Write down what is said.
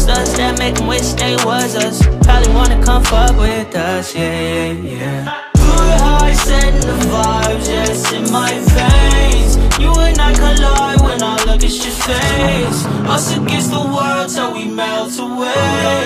us, that make them wish they was us. Probably wanna come fuck with us, yeah, yeah, yeah. Good heart setting the vibes, yes, in my veins. You and I collide when I look at your face. Us against the world till we melt away.